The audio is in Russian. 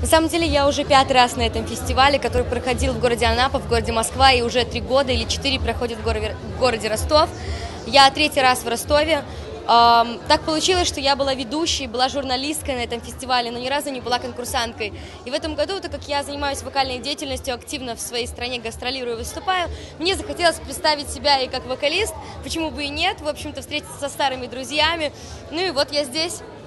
самом деле я уже 5-й раз на этом фестивале, который проходил в городе Анапа, в городе Москва, и уже 3 года или 4 проходит в городе Ростов. Я 3-й раз в Ростове. Так получилось, что я была ведущей, была журналисткой на этом фестивале, но ни разу не была конкурсанткой. И в этом году, так как я занимаюсь вокальной деятельностью, активно в своей стране гастролирую и выступаю, мне захотелось представить себя и как вокалист, почему бы и нет, в общем-то, встретиться со старыми друзьями. Ну и вот я здесь.